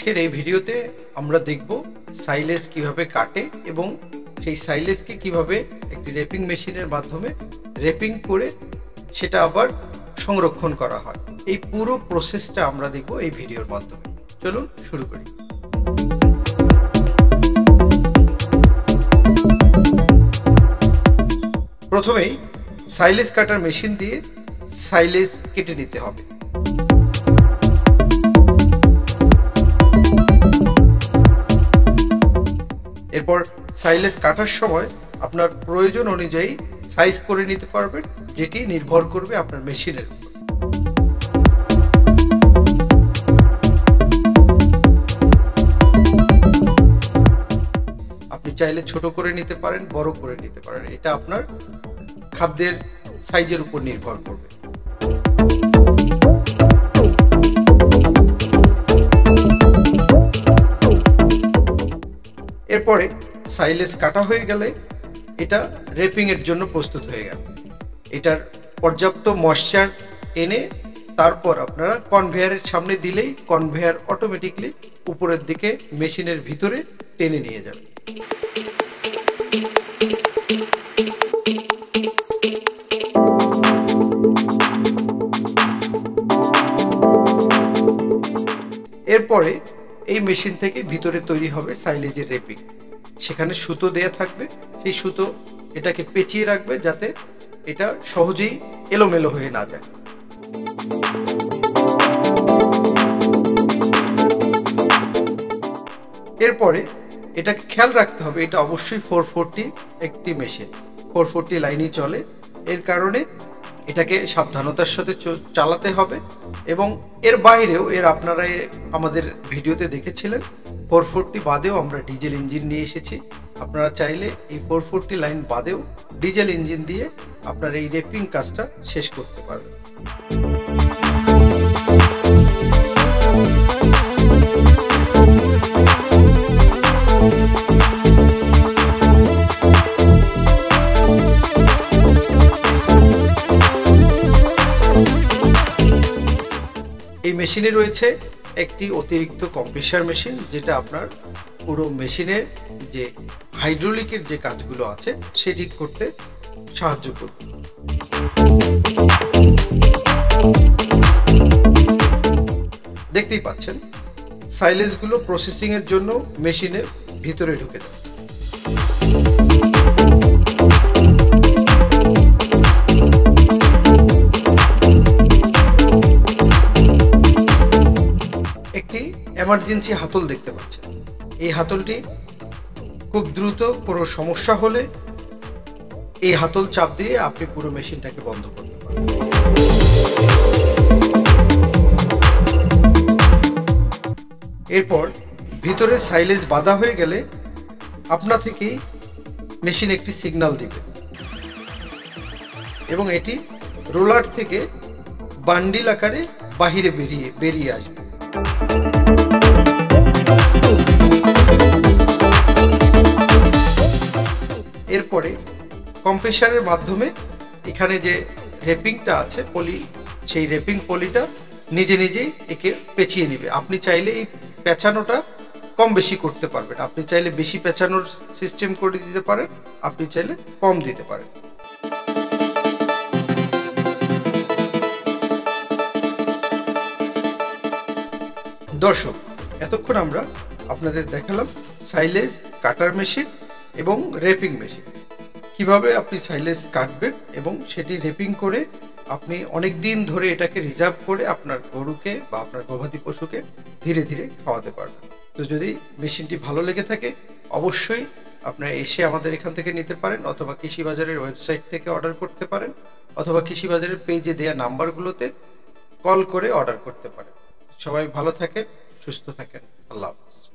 আজকের এই ভিডিওতে আমরা দেখব সাইলেজ কিভাবে কাটে এবং সেই সাইলেজকে কিভাবে একটি র্যাপিং মেশিনের মাধ্যমে র্যাপিং করে সেটা আবার সংরক্ষণ করা হয়। এই পুরো প্রসেসটা আমরা দেখব এই ভিডিওর মাধ্যমে। চলুন শুরু করি। প্রথমেই সাইলেজ কাটার মেশিন দিয়ে সাইলেজ কেটে নিতে হবে। এরপর সাইলেজ কাটার সময় আপনার প্রয়োজন অনুযায়ী সাইজ করে নিতে পারবেন, যেটি নির্ভর করবে আপনার মেশিনের উপর। আপনি চাইলে ছোট করে নিতে পারেন, বড় করে নিতে পারেন, এটা আপনার খাদ্যের সাইজের উপর নির্ভর করবে। এরপরে সাইলেজ কাটা হয়ে গেলে এটা র্যাপিং এর জন্য প্রস্তুত হয়ে গেল। এটার পর্যাপ্ত ময়েশ্চার এনে তারপর আপনারা কনভেয়ারের সামনে দিলেই কনভেয়ার অটোমেটিকলি উপরের দিকে মেশিনের ভিতরে টেনে নিয়ে যাবে। এরপরে এই মেশিন থেকে ভিতরে তৈরি হবে সাইলেজের র্যাপিং। সেখানে সুতো দেয়া থাকবে, সেই সুতো এটাকে পেঁচিয়ে রাখবে যাতে এটা সহজেই এলোমেলো হয়ে না যায়। এরপরে এটাকে খেয়াল রাখতে হবে এটা অবশ্যই 440 একটি মেশিন, 440 লাইনই চলে। এর কারণে এটাকে সাবধানতার সাথে চালাতে হবে। এবং এর বাইরেও আপনারা আমাদের ভিডিওতে দেখেছিলেন 440 বাদেও আমরা ডিজেল ইঞ্জিন নিয়ে এসেছি। আপনারা চাইলে এই 440 লাইন বাদেও ডিজেল ইঞ্জিন দিয়ে আপনার এই র্যাপিং কাজটা শেষ করতে পারবেন। এই মেশিনে রয়েছে একটি অতিরিক্ত কম্প্রেসার মেশিন, যেটা আপনার পুরো মেশিনের যে হাইড্রোলিকের যে কাজগুলো আছে সেটি করতে সাহায্য করবে। দেখতেই পাচ্ছেন সাইলেজগুলো প্রসেসিং এর জন্য মেশিনের ভিতরে ঢুকে যাচ্ছে। এমার্জেন্সি হাতল দেখতে পাচ্ছেন। এই হাতলটি খুব দ্রুত কোনো সমস্যা হলে এই হাতল চাপ দিয়ে আপনি পুরো মেশিনটাকে বন্ধ করতে পারেন। এরপর ভিতরে সাইলেজ বাঁধা হয়ে গেলে আপনা থেকেই মেশিন একটি সিগন্যাল দিবে এবং এটি রোলার থেকে বান্ডিল আকারে বাহিরে বেরিয়ে আসবে। এরপরে কম্প্রেসারের মাধ্যমে এখানে যে র্যাপিংটা আছে পলি, সেই র্যাপিং পলিটা নিজে নিজেই একে পেঁচিয়ে নেবে। আপনি চাইলে এই পেঁচানোটা কম বেশি করতে পারবেন, আপনি চাইলে বেশি পেঁচানোর সিস্টেম করে দিতে পারেন, আপনি চাইলে কম দিতে পারেন। দর্শক, এতক্ষণ আমরা আপনাদের দেখালাম সাইলেজ কাটার মেশিন এবং র্যাপিং মেশিন, কিভাবে আপনি সাইলেজ কাটবেন এবং সেটি র্যাপিং করে আপনি অনেক দিন ধরে এটাকে রিজার্ভ করে আপনার গরুকে বা আপনার গবাদি পশুকে ধীরে ধীরে খাওয়াতে পারবেন। তো যদি মেশিনটি ভালো লেগে থাকে অবশ্যই আপনারা এসে আমাদের এখান থেকে নিতে পারেন, অথবা কৃষি বাজারের ওয়েবসাইট থেকে অর্ডার করতে পারেন, অথবা কৃষি বাজারের পেজে দেওয়া নাম্বারগুলোতে কল করে অর্ডার করতে পারেন। সবাই ভালো থাকেন, সুস্থ থাকেন। আল্লাহ হাফেজ।